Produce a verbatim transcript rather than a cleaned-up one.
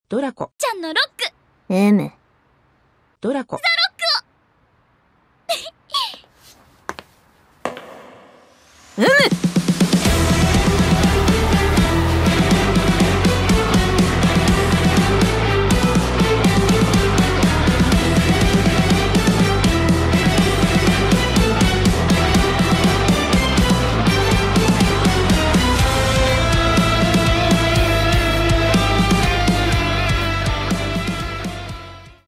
ドラコ。 ちゃんのロック。 うむ。 ドラコ。 ザロックをうむ。